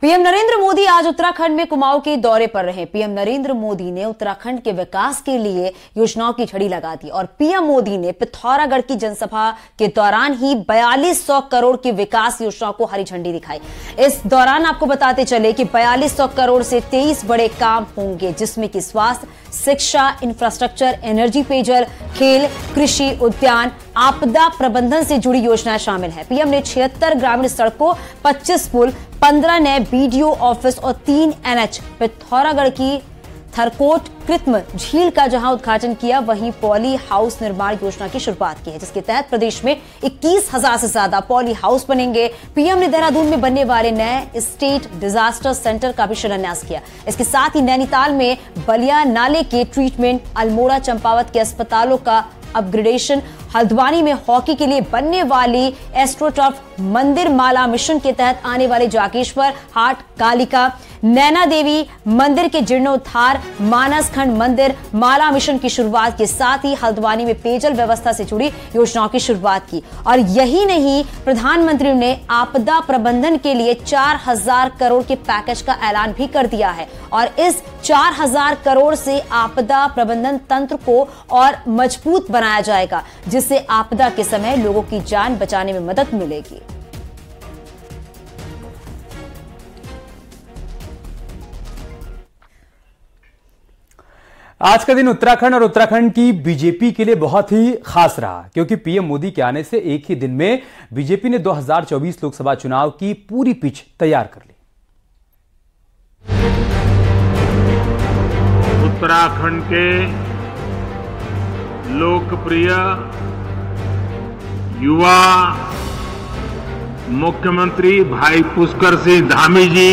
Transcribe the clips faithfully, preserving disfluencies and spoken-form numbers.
PM Narendra Modi आज उत्तराखंड में कुमाऊं के दौरे पर रहे। पीएम नरेंद्र मोदी ने उत्तराखंड के विकास के लिए योजनाओं की झड़ी लगा दी और पीएम मोदी ने पिथौरागढ़ की जनसभा के दौरान ही बयालीस सौ करोड़ की विकास योजनाओं को हरी झंडी दिखाई। इस दौरान आपको बताते चले कि बयालीस सौ करोड़ से तेईस बड़े काम होंगे, जिसमें कि स्वास्थ्य, शिक्षा, इंफ्रास्ट्रक्चर, एनर्जी, पेयजल, खेल, कृषि, उद्यान, आपदा प्रबंधन से जुड़ी योजनाएं शामिल है। पीएम ने छिहत्तर ग्रामीण सड़कों, पच्चीस पुल, पंद्रह नए बीडीओ ऑफिस और तीन एनएच, पिथौरागढ़ की थरकोट कृत्रिम झील का जहां उद्घाटन किया, वहीं पॉली हाउस निर्माण योजना की शुरुआत की है, जिसके तहत प्रदेश में इक्कीस हजार से ज्यादा पॉली हाउस बनेंगे। पीएम ने देहरादून में बनने वाले नए स्टेट डिजास्टर सेंटर का भी शिलान्यास किया। इसके साथ ही नैनीताल में बलिया नाले के ट्रीटमेंट, अल्मोड़ा चंपावत के अस्पतालों का अपग्रेडेशन, हल्द्वानी में हॉकी के लिए बनने वाली एस्ट्रोटर्फ, मंदिर माला मिशन के तहत आने वाले जागेश्वर हाट, कालिका, नैना देवी मंदिर के जीर्णोद्धार, मानस खंड मंदिर माला मिशन की शुरुआत के साथ ही हल्द्वानी में पेयजल व्यवस्था से जुड़ी योजनाओं की शुरुआत की। और यही नहीं, प्रधानमंत्री ने आपदा प्रबंधन के लिए चार हजार करोड़ के पैकेज का ऐलान भी कर दिया है और इस चार हजार करोड़ से आपदा प्रबंधन तंत्र को और मजबूत बनाया जाएगा, जिससे आपदा के समय लोगों की जान बचाने में मदद मिलेगी। आज का दिन उत्तराखंड और उत्तराखंड की बीजेपी के लिए बहुत ही खास रहा, क्योंकि पीएम मोदी के आने से एक ही दिन में बीजेपी ने दो हज़ार चौबीस लोकसभा चुनाव की पूरी पिच तैयार कर ली। उत्तराखंड के लोकप्रिय युवा मुख्यमंत्री भाई पुष्कर सिंह धामी जी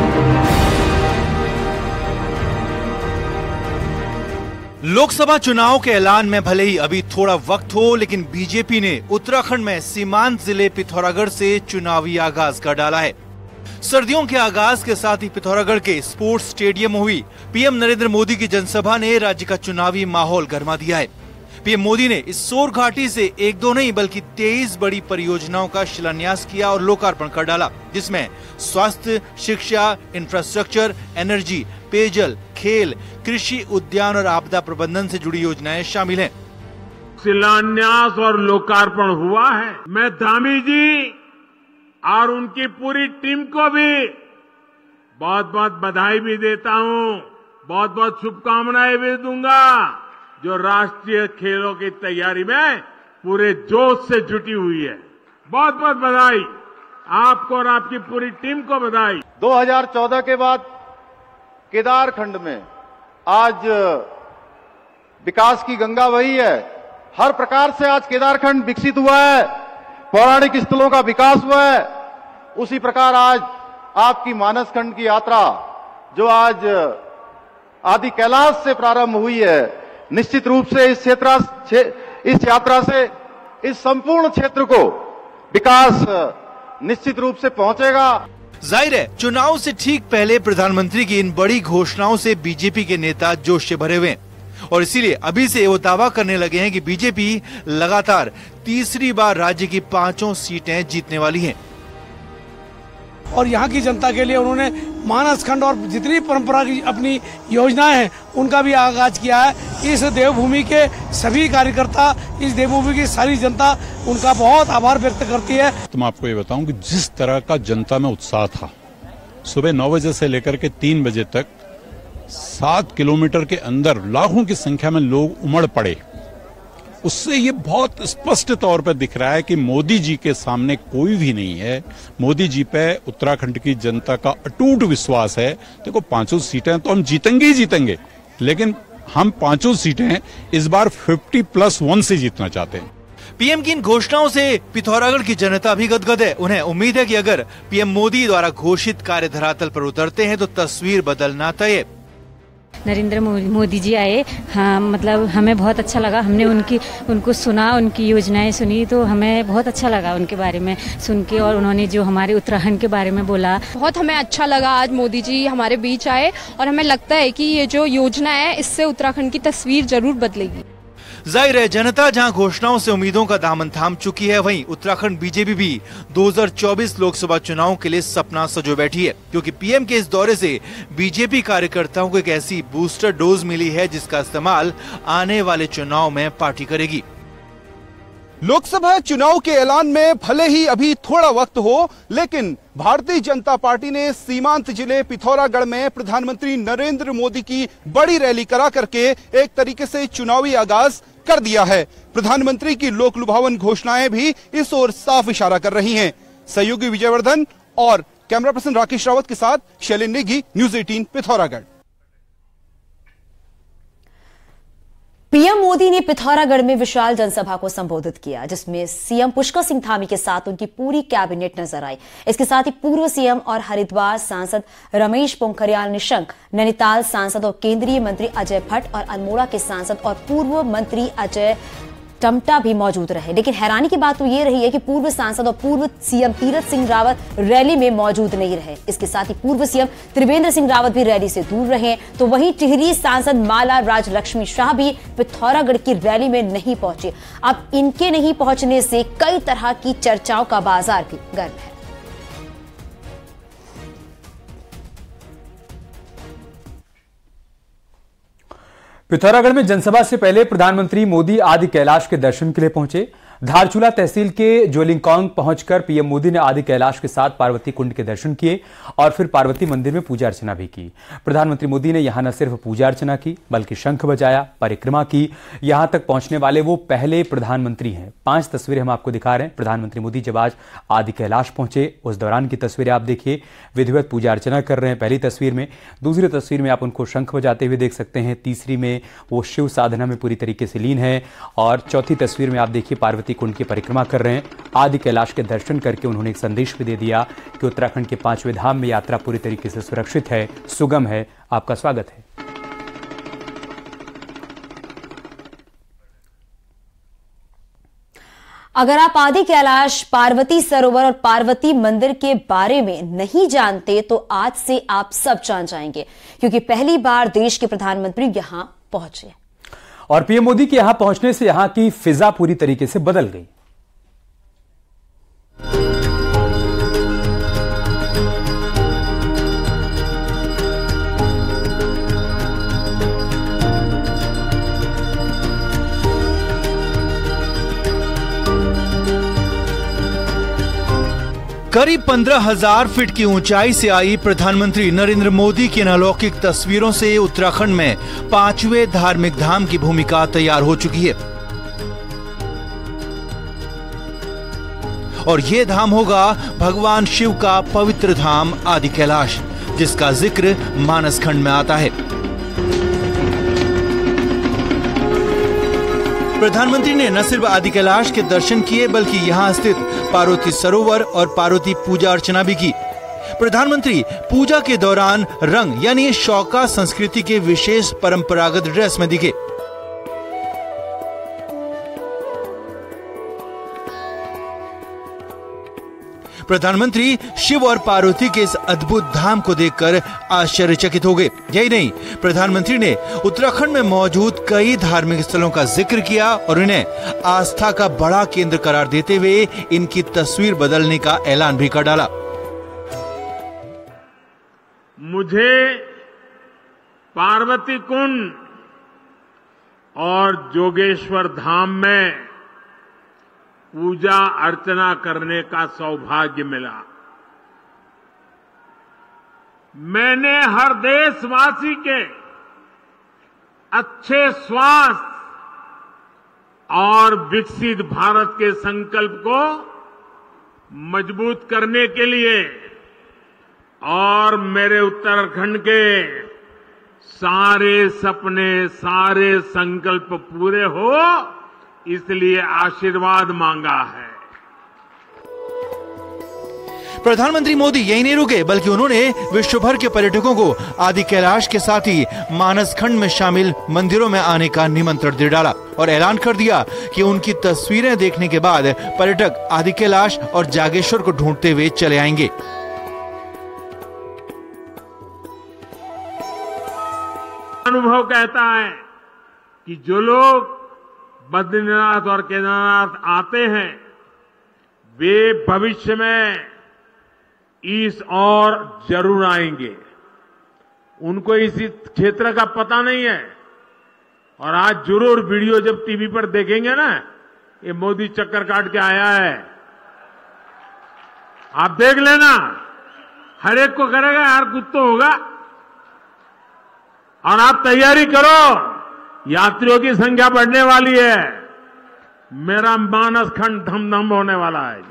लोकसभा चुनाव के ऐलान में भले ही अभी थोड़ा वक्त हो, लेकिन बीजेपी ने उत्तराखंड में सीमांत जिले पिथौरागढ़ से चुनावी आगाज कर डाला है। सर्दियों के आगाज के साथ ही पिथौरागढ़ के स्पोर्ट्स स्टेडियम में हुई पीएम नरेंद्र मोदी की जनसभा ने राज्य का चुनावी माहौल गरमा दिया है। पीएम मोदी ने इस सोर घाटी से एक दो नहीं बल्कि तेईस बड़ी परियोजनाओं का शिलान्यास किया और लोकार्पण कर डाला, जिसमें स्वास्थ्य, शिक्षा, इंफ्रास्ट्रक्चर, एनर्जी, पेयजल, खेल, कृषि, उद्यान और आपदा प्रबंधन से जुड़ी योजनाएं शामिल हैं। शिलान्यास और लोकार्पण हुआ है। मैं धामी जी और उनकी पूरी टीम को भी बहुत बहुत बधाई भी देता हूं, बहुत बहुत शुभकामनाएं भी दूंगा, जो राष्ट्रीय खेलों की तैयारी में पूरे जोश से जुटी हुई है। बहुत बहुत बधाई आपको और आपकी पूरी टीम को बधाई। दो हज़ार चौदह के बाद केदारखंड में आज विकास की गंगा बही है। हर प्रकार से आज केदारखंड विकसित हुआ है, पौराणिक स्थलों का विकास हुआ है। उसी प्रकार आज आपकी मानस खंड की यात्रा जो आज आदि कैलाश से प्रारंभ हुई है, निश्चित रूप से इस क्षेत्र इस यात्रा से इस संपूर्ण क्षेत्र को विकास निश्चित रूप से पहुंचेगा। जाहिर है, चुनाव से ठीक पहले प्रधानमंत्री की इन बड़ी घोषणाओं से बीजेपी के नेता जोश से भरे हुए हैं और इसीलिए अभी से वो दावा करने लगे हैं कि बीजेपी लगातार तीसरी बार राज्य की पांचों सीटें जीतने वाली है। और यहाँ की जनता के लिए उन्होंने मानस खंड और जितनी परंपरा की अपनी योजनाएं हैं उनका भी आगाज किया है। इस देवभूमि के सभी कार्यकर्ता, इस देवभूमि की सारी जनता उनका बहुत आभार व्यक्त करती है। तो मैं आपको ये बताऊं कि जिस तरह का जनता में उत्साह था, सुबह नौ बजे से लेकर के तीन बजे तक सात किलोमीटर के अंदर लाखों की संख्या में लोग उमड़ पड़े, उससे ये बहुत स्पष्ट तौर पर दिख रहा है कि मोदी जी के सामने कोई भी नहीं है। मोदी जी पे उत्तराखंड की जनता का अटूट विश्वास है। देखो, पांचों सीटें तो हम जीतेंगे ही जीतेंगे, लेकिन हम पांचों सीटें इस बार पचास प्लस वन से जीतना चाहते हैं। पीएम की इन घोषणाओं से पिथौरागढ़ की जनता भी गदगद है। उन्हें उम्मीद है कि अगर पीएम मोदी द्वारा घोषित कार्य धरातल पर उतरते हैं तो तस्वीर बदलना तय है। नरेंद्र मोदी जी आए, हाँ, मतलब हमें बहुत अच्छा लगा। हमने उनकी उनको सुना, उनकी योजनाएं सुनी, तो हमें बहुत अच्छा लगा उनके बारे में सुन के। और उन्होंने जो हमारे उत्तराखंड के बारे में बोला, बहुत हमें अच्छा लगा। आज मोदी जी हमारे बीच आए और हमें लगता है कि ये जो योजना है इससे उत्तराखंड की तस्वीर जरूर बदलेगी। जाहिर है जनता जहां घोषणाओं से उम्मीदों का दामन थाम चुकी है, वहीं उत्तराखंड बीजेपी भी दो हज़ार चौबीस लोकसभा चुनाव के लिए सपना सजो बैठी है, क्योंकि पीएम के इस दौरे से बीजेपी कार्यकर्ताओं को एक ऐसी बूस्टर डोज मिली है जिसका इस्तेमाल आने वाले चुनाव में पार्टी करेगी। लोकसभा चुनाव के ऐलान में भले ही अभी थोड़ा वक्त हो, लेकिन भारतीय जनता पार्टी ने सीमांत जिले पिथौरागढ़ में प्रधानमंत्री नरेंद्र मोदी की बड़ी रैली करा करके एक तरीके से चुनावी आगाज कर दिया है। प्रधानमंत्री की लोक लुभावन घोषणाएं भी इस ओर साफ इशारा कर रही हैं। सहयोगी विजयवर्धन और कैमरा पर्सन राकेश रावत के साथ शैलेंद्र नेगी, न्यूज अठारह पिथौरागढ़। पीएम मोदी ने पिथौरागढ़ में विशाल जनसभा को संबोधित किया, जिसमें सीएम पुष्कर सिंह धामी के साथ उनकी पूरी कैबिनेट नजर आई। इसके साथ ही पूर्व सीएम और हरिद्वार सांसद रमेश पोखरियाल निशंक, नैनीताल सांसद और केंद्रीय मंत्री अजय भट्ट और अल्मोड़ा के सांसद और पूर्व मंत्री अजय टम्टा भी मौजूद रहे। लेकिन हैरानी की बात तो ये रही है कि पूर्व सांसद और पूर्व सीएम तीरथ सिंह रावत रैली में मौजूद नहीं रहे। इसके साथ ही पूर्व सीएम त्रिवेंद्र सिंह रावत भी रैली से दूर रहे। तो वहीं टिहरी सांसद माला राजलक्ष्मी शाह भी पिथौरागढ़ की रैली में नहीं पहुंचे। अब इनके नहीं पहुंचने से कई तरह की चर्चाओं का बाजार भी गर्म है। पिथौरागढ़ में जनसभा से पहले प्रधानमंत्री मोदी आदि कैलाश के दर्शन के लिए पहुंचे। धारचूला तहसील के जोलिंगकोंग पहुंचकर पीएम मोदी ने आदि कैलाश के साथ पार्वती कुंड के दर्शन किए और फिर पार्वती मंदिर में पूजा अर्चना भी की। प्रधानमंत्री मोदी ने यहां न सिर्फ पूजा अर्चना की, बल्कि शंख बजाया, परिक्रमा की। यहां तक पहुंचने वाले वो पहले प्रधानमंत्री हैं। पांच तस्वीरें हम आपको दिखा रहे हैं। प्रधानमंत्री मोदी जब आज आदि कैलाश पहुंचे उस दौरान की तस्वीरें आप देखिए। विधिवत पूजा अर्चना कर रहे हैं पहली तस्वीर में। दूसरी तस्वीर में आप उनको शंख बजाते हुए देख सकते हैं। तीसरी में वो शिव साधना में पूरी तरीके से लीन है। और चौथी तस्वीर में आप देखिए पार्वती कुंड की परिक्रमा कर रहे हैं। आदि कैलाश के दर्शन करके उन्होंने एक संदेश भी दे दिया कि उत्तराखंड के पांचवें धाम में यात्रा पूरी तरीके से सुरक्षित है, सुगम है। आपका स्वागत है। अगर आप आदि कैलाश, पार्वती सरोवर और पार्वती मंदिर के बारे में नहीं जानते तो आज से आप सब जान जाएंगे, क्योंकि पहली बार देश के प्रधानमंत्री यहां पहुंचे और पीएम मोदी के यहां पहुंचने से यहां की फिजा पूरी तरीके से बदल गई। करीब पंद्रह हजार फीट की ऊंचाई से आई प्रधानमंत्री नरेंद्र मोदी की अलौकिक तस्वीरों से उत्तराखंड में पांचवें धार्मिक धाम की भूमिका तैयार हो चुकी है। और ये धाम होगा भगवान शिव का पवित्र धाम आदि कैलाश, जिसका जिक्र मानस खंड में आता है। प्रधानमंत्री ने न सिर्फ आदि कैलाश के दर्शन किए, बल्कि यहाँ स्थित पार्वती सरोवर और पार्वती पूजा अर्चना भी की। प्रधानमंत्री पूजा के दौरान रंग यानी शौका संस्कृति के विशेष परंपरागत ड्रेस में दिखे। प्रधानमंत्री शिव और पार्वती के इस अद्भुत धाम को देखकर आश्चर्यचकित हो गए। यही नहीं, प्रधानमंत्री ने उत्तराखंड में मौजूद कई धार्मिक स्थलों का जिक्र किया और इन्हें आस्था का बड़ा केंद्र करार देते हुए इनकी तस्वीर बदलने का ऐलान भी कर डाला। मुझे पार्वती कुंड और जोगेश्वर धाम में पूजा अर्चना करने का सौभाग्य मिला। मैंने हर देशवासी के अच्छे स्वास्थ्य और विकसित भारत के संकल्प को मजबूत करने के लिए और मेरे उत्तराखंड के सारे सपने, सारे संकल्प पूरे हो, इसलिए आशीर्वाद मांगा है। प्रधानमंत्री मोदी यही नहीं रुके, बल्कि उन्होंने विश्व भर के पर्यटकों को आदि कैलाश के साथ ही मानस खंड में शामिल मंदिरों में आने का निमंत्रण दे डाला और ऐलान कर दिया कि उनकी तस्वीरें देखने के बाद पर्यटक आदि कैलाश और जागेश्वर को ढूंढते हुए चले आएंगे। अनुभव कहता है कि जो लोग बद्रीनाथ और केदारनाथ आते हैं, वे भविष्य में इस और जरूर आएंगे। उनको इस क्षेत्र का पता नहीं है और आज जरूर वीडियो जब टीवी पर देखेंगे ना, ये मोदी चक्कर काट के आया है, आप देख लेना, हर एक को करेगा यार कुछ तो होगा। और आप तैयारी करो, यात्रियों की संख्या बढ़ने वाली है, मेरा मानस खंड धम धम होने वाला है।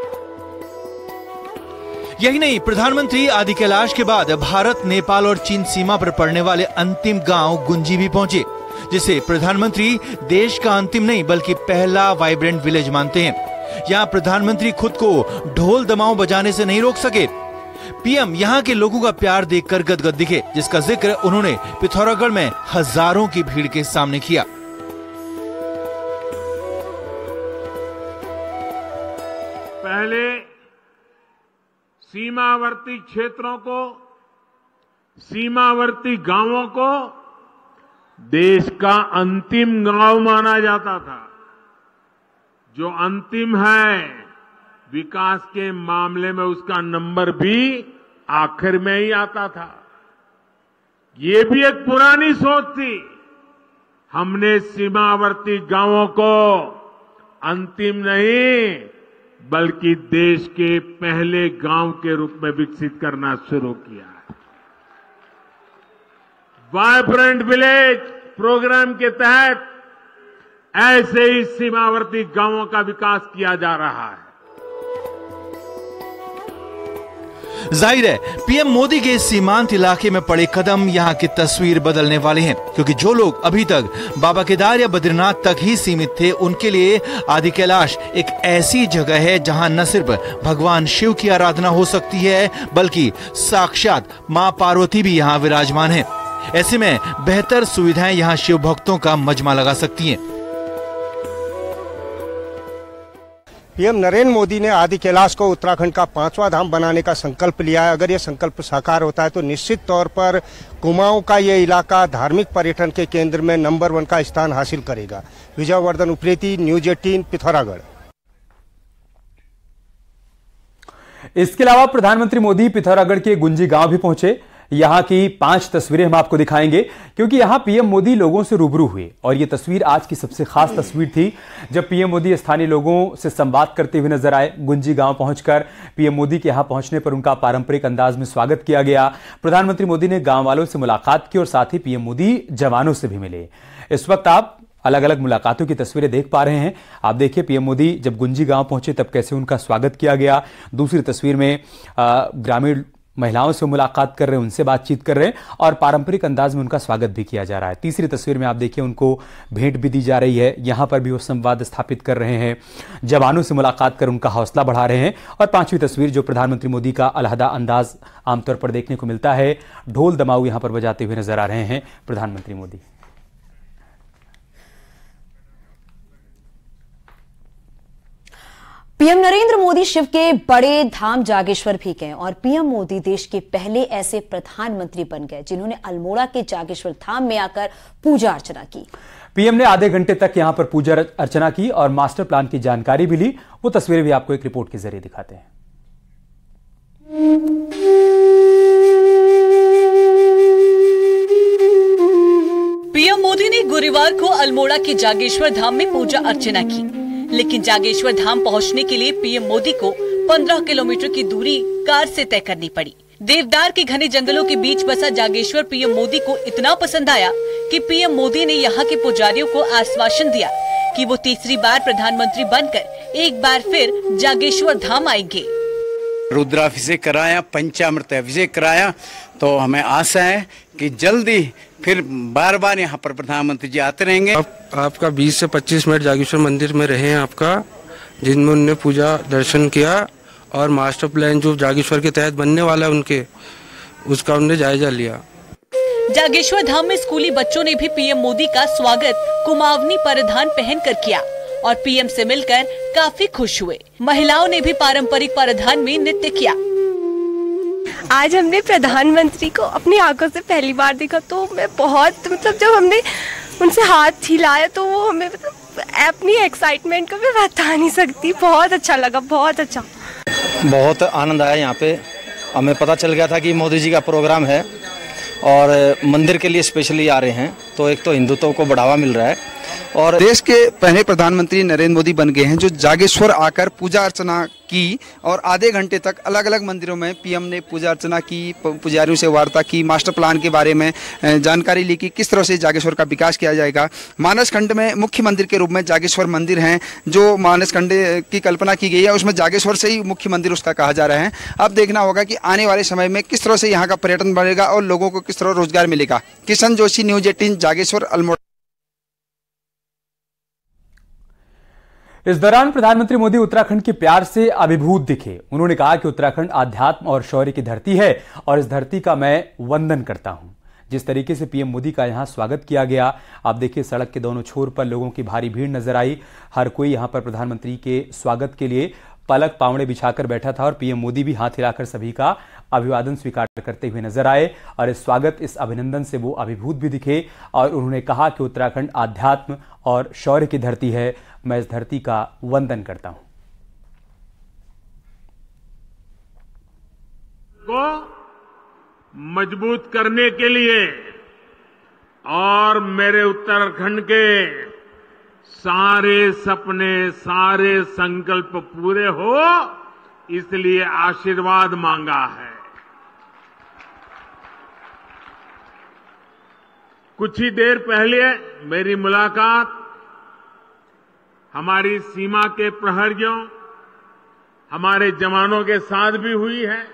यही नहीं, प्रधानमंत्री आदि कैलाश के बाद भारत, नेपाल और चीन सीमा पर पड़ने वाले अंतिम गांव गुंजी भी पहुंचे, जिसे प्रधानमंत्री देश का अंतिम नहीं बल्कि पहला वाइब्रेंट विलेज मानते हैं। यहाँ प्रधानमंत्री खुद को ढोल दमाऊ बजाने से नहीं रोक सके। पीएम यहाँ के लोगों का प्यार देखकर गदगद दिखे, जिसका जिक्र उन्होंने पिथौरागढ़ में हजारों की भीड़ के सामने किया। पहले सीमावर्ती क्षेत्रों को, सीमावर्ती गांवों को देश का अंतिम गांव माना जाता था। जो अंतिम है, विकास के मामले में उसका नंबर भी आखिर में ही आता था। ये भी एक पुरानी सोच थी। हमने सीमावर्ती गांवों को अंतिम नहीं बल्कि देश के पहले गांव के रूप में विकसित करना शुरू किया है। वाइब्रेंट विलेज प्रोग्राम के तहत ऐसे ही सीमावर्ती गांवों का विकास किया जा रहा है। जाहिर है, पीएम मोदी के सीमांत इलाके में पड़े कदम यहाँ की तस्वीर बदलने वाले हैं, क्योंकि जो लोग अभी तक बाबा केदार या बद्रीनाथ तक ही सीमित थे, उनके लिए आदि कैलाश एक ऐसी जगह है जहाँ न सिर्फ भगवान शिव की आराधना हो सकती है बल्कि साक्षात माँ पार्वती भी यहाँ विराजमान है। ऐसे में बेहतर सुविधाएं यहाँ शिव भक्तों का मजमा लगा सकती हैं। पीएम नरेंद्र मोदी ने आदि कैलाश को उत्तराखंड का पांचवा धाम बनाने का संकल्प लिया है। अगर ये संकल्प साकार होता है तो निश्चित तौर पर कुमाऊं का ये इलाका धार्मिक पर्यटन के केंद्र में नंबर वन का स्थान हासिल करेगा। विजयवर्धन उप्रेती, न्यूज अठारह, पिथौरागढ़। इसके अलावा प्रधानमंत्री मोदी पिथौरागढ़ के गुंजी गांव भी पहुंचे। यहां की पांच तस्वीरें हम आपको दिखाएंगे, क्योंकि यहां पीएम मोदी लोगों से रूबरू हुए और ये तस्वीर आज की सबसे खास तस्वीर थी, जब पीएम मोदी स्थानीय लोगों से संवाद करते हुए नजर आए। गुंजी गांव पहुंचकर पीएम मोदी के यहां पहुंचने पर उनका पारंपरिक अंदाज में स्वागत किया गया। प्रधानमंत्री मोदी ने गांव वालों से मुलाकात की और साथ ही पीएम मोदी जवानों से भी मिले। इस वक्त आप अलग अलग मुलाकातों की तस्वीरें देख पा रहे हैं। आप देखिए, पीएम मोदी जब गुंजी गांव पहुंचे तब कैसे उनका स्वागत किया गया। दूसरी तस्वीर में ग्रामीण महिलाओं से मुलाकात कर रहे हैं, उनसे बातचीत कर रहे हैं और पारंपरिक अंदाज में उनका स्वागत भी किया जा रहा है। तीसरी तस्वीर में आप देखिए, उनको भेंट भी दी जा रही है। यहां पर भी वो संवाद स्थापित कर रहे हैं, जवानों से मुलाकात कर उनका हौसला बढ़ा रहे हैं। और पांचवी तस्वीर, जो प्रधानमंत्री मोदी का अलहदा अंदाज आमतौर पर देखने को मिलता है, ढोल दमाऊ यहां पर बजाते हुए नजर आ रहे हैं प्रधानमंत्री मोदी। पीएम नरेंद्र मोदी शिव के बड़े धाम जागेश्वर भी गए और पीएम मोदी देश के पहले ऐसे प्रधानमंत्री बन गए जिन्होंने अल्मोड़ा के जागेश्वर धाम में आकर पूजा अर्चना की। पीएम ने आधे घंटे तक यहां पर पूजा अर्चना की और मास्टर प्लान की जानकारी भी ली। वो तस्वीरें भी आपको एक रिपोर्ट के जरिए दिखाते हैं। पीएम मोदी ने गुरुवार को अल्मोड़ा के जागेश्वर धाम में पूजा अर्चना की, लेकिन जागेश्वर धाम पहुंचने के लिए पीएम मोदी को पंद्रह किलोमीटर की दूरी कार से तय करनी पड़ी। देवदार के घने जंगलों के बीच बसा जागेश्वर पीएम मोदी को इतना पसंद आया कि पीएम मोदी ने यहाँ के पुजारियों को आश्वासन दिया कि वो तीसरी बार प्रधानमंत्री बनकर एक बार फिर जागेश्वर धाम आएंगे। रुद्राभिषेक कराया, पंचामृत अभिषेक कराया, तो हमें आशा है कि जल्दी फिर बार बार यहाँ पर प्रधानमंत्री जी आते रहेंगे। आप, आपका बीस से पच्चीस मिनट जागेश्वर मंदिर में रहे हैं आपका, जिनमें उन्होंने पूजा दर्शन किया और मास्टर प्लान जो जागेश्वर के तहत बनने वाला है उनके, उसका उन्होंने जायजा लिया। जागेश्वर धाम में स्कूली बच्चों ने भी पीएम मोदी का स्वागत कुमावनी परिधान पहनकर किया और पीएम से मिलकर काफी खुश हुए। महिलाओं ने भी पारंपरिक परिधान में नृत्य किया। आज हमने प्रधानमंत्री को अपनी आंखों से पहली बार देखा, तो मैं बहुत मतलब जब हमने उनसे हाथ हिलाया तो वो हमें मतलब अपनी एक्साइटमेंट को मैं बता नहीं सकती। बहुत अच्छा लगा, बहुत अच्छा, बहुत आनंद आया। यहाँ पे हमें पता चल गया था कि मोदी जी का प्रोग्राम है और मंदिर के लिए स्पेशली आ रहे हैं, तो एक तो हिंदुत्व को बढ़ावा मिल रहा है। और देश के पहले प्रधानमंत्री नरेंद्र मोदी बन गए हैं जो जागेश्वर आकर पूजा अर्चना की और आधे घंटे तक अलग अलग मंदिरों में पीएम ने पूजा अर्चना की, पुजारियों से वार्ता की, मास्टर प्लान के बारे में जानकारी ली कि किस तरह से जागेश्वर का विकास किया जाएगा। मानस खंड में मुख्य मंदिर के रूप में जागेश्वर मंदिर हैं, जो मानस खंड की कल्पना की गई है उसमें जागेश्वर से ही मुख्य मंदिर उसका कहा जा रहा है। अब देखना होगा कि आने वाले समय में किस तरह से यहाँ का पर्यटन बढ़ेगा और लोगों को किस तरह रोजगार मिलेगा। Kishan Joshi, news eighteen, Jageshwar, Almora. इस दौरान प्रधानमंत्री मोदी उत्तराखंड के प्यार से अभिभूत दिखे। उन्होंने कहा कि उत्तराखंड आध्यात्म और शौर्य की धरती है और इस धरती का मैं वंदन करता हूं। जिस तरीके से पीएम मोदी का यहां स्वागत किया गया, आप देखिए सड़क के दोनों छोर पर लोगों की भारी भीड़ नजर आई। हर कोई यहां पर प्रधानमंत्री के स्वागत के लिए पलक पावड़े बिछाकर बैठा था और पीएम मोदी भी हाथ हिलाकर सभी का अभिवादन स्वीकार करते हुए नजर आए और इस स्वागत, इस अभिनंदन से वो अभिभूत भी दिखे और उन्होंने कहा कि उत्तराखंड आध्यात्म और शौर्य की धरती है, मैं इस धरती का वंदन करता हूं। को मजबूत करने के लिए और मेरे उत्तराखंड के सारे सपने, सारे संकल्प पूरे हो, इसलिए आशीर्वाद मांगा है। कुछ ही देर पहले मेरी मुलाकात हमारी सीमा के प्रहरियों, हमारे जवानों के साथ भी हुई है।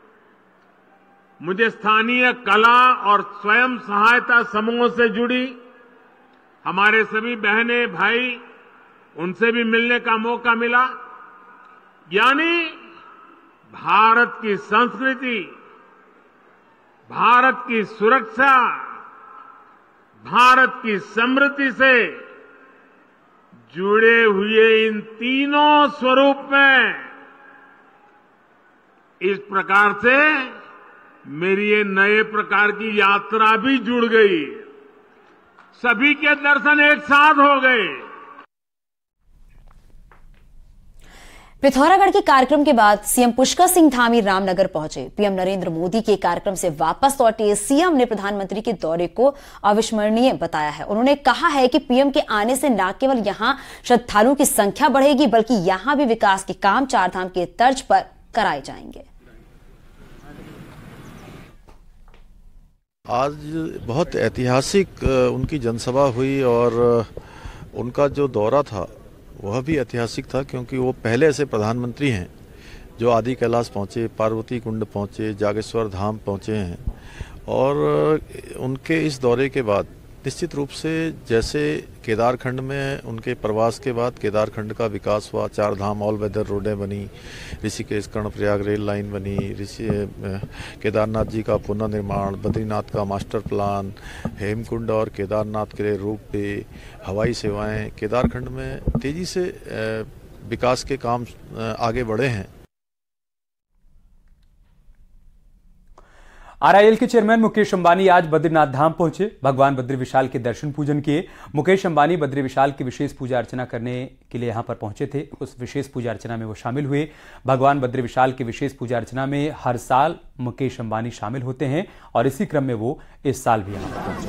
मुझे स्थानीय कला और स्वयं सहायता समूहों से जुड़ी हमारे सभी बहनें, भाई, उनसे भी मिलने का मौका मिला। यानी भारत की संस्कृति, भारत की सुरक्षा, भारत की समृद्धि से जुड़े हुए इन तीनों स्वरूप में इस प्रकार से मेरी ये नए प्रकार की यात्रा भी जुड़ गई। सभी के दर्शन एक साथ हो गए। पिथौरागढ़ के कार्यक्रम के बाद सीएम पुष्कर सिंह धामी रामनगर पहुंचे। पीएम नरेंद्र मोदी के कार्यक्रम से वापस लौटे सीएम ने प्रधानमंत्री के दौरे को अविस्मरणीय बताया है। उन्होंने कहा है कि पीएम के आने से न केवल यहां श्रद्धालुओं की संख्या बढ़ेगी, बल्कि यहां भी विकास के काम चारधाम के तर्ज पर कराए जाएंगे। आज बहुत ऐतिहासिक उनकी जनसभा हुई और उनका जो दौरा था वह भी ऐतिहासिक था, क्योंकि वो पहले ऐसे प्रधानमंत्री हैं जो आदि कैलाश पहुँचे, पार्वती कुंड पहुँचे, जागेश्वर धाम पहुँचे हैं। और उनके इस दौरे के बाद निश्चित रूप से जैसे केदारखंड में उनके प्रवास के बाद केदारखंड का विकास हुआ, चार धाम ऑल वेदर रोडें बनी, ऋषिकेश कर्णप्रयाग रेल लाइन बनी, ऋषि केदारनाथ जी का पुनर्निर्माण, बद्रीनाथ का मास्टर प्लान, हेमकुंड और केदारनाथ के लिए रोप वे, हवाई सेवाएं, केदारखंड में तेजी से विकास के काम आगे बढ़े हैं। आरआईएल के चेयरमैन मुकेश अंबानी आज बद्रीनाथ धाम पहुंचे। भगवान बद्री विशाल के दर्शन पूजन किए। मुकेश अंबानी बद्री विशाल की विशेष पूजा अर्चना करने के लिए यहां पर पहुंचे थे। उस विशेष पूजा अर्चना में वो शामिल हुए। भगवान बद्री विशाल की विशेष पूजा अर्चना में हर साल मुकेश अंबानी शामिल होते हैं और इसी क्रम में वो इस साल भी यहां पर पहुंचे।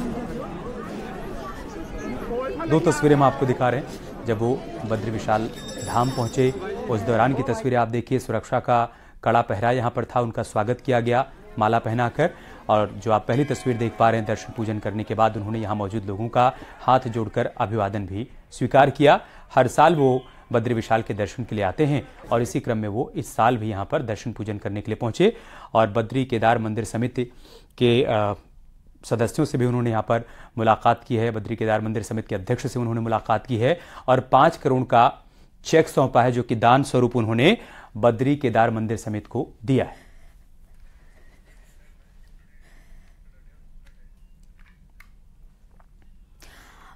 दो तस्वीरें हम आपको दिखा रहे हैं जब वो बद्री विशाल धाम पहुंचे, उस दौरान की तस्वीरें आप देखिए। सुरक्षा का कड़ा पहरा यहां पर था, उनका स्वागत किया गया माला पहनाकर। और जो आप पहली तस्वीर देख पा रहे हैं, दर्शन पूजन करने के बाद उन्होंने यहां मौजूद लोगों का हाथ जोड़कर अभिवादन भी स्वीकार किया। हर साल वो बद्री विशाल के दर्शन के लिए आते हैं और इसी क्रम में वो इस साल भी यहां पर दर्शन पूजन करने के लिए पहुंचे। और बद्री केदार मंदिर समिति के सदस्यों से भी उन्होंने यहाँ पर मुलाकात की है। बद्री केदार मंदिर समिति के अध्यक्ष से उन्होंने मुलाकात की है और पांच करोड़ का चेक सौंपा है, जो कि दान स्वरूप उन्होंने बद्री केदार मंदिर समिति को दिया है।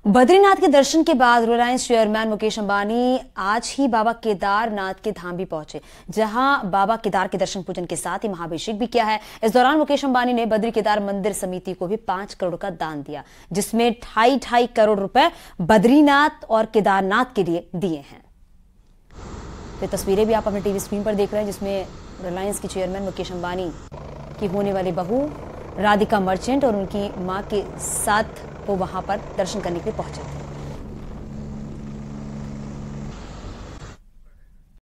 बद्रीनाथ के दर्शन के बाद रिलायंस चेयरमैन मुकेश अंबानी आज ही बाबा केदारनाथ के धाम भी पहुंचे, जहां बाबा केदार के दर्शन पूजन के साथ ही महाभिषेक भी किया है। इस दौरान मुकेश अंबानी ने बद्री केदार मंदिर समिति को भी पांच करोड़ का दान दिया, जिसमें ढाई ढाई करोड़ रुपए बद्रीनाथ और केदारनाथ के लिए दिए हैं। ये तस्वीरें भी आप अपने टीवी स्क्रीन पर देख रहे हैं, जिसमें रिलायंस की चेयरमैन मुकेश अंबानी की होने वाली बहू राधिका मर्चेंट और उनकी मां के साथ वो वहां पर दर्शन करने के लिए पहुंचे थे।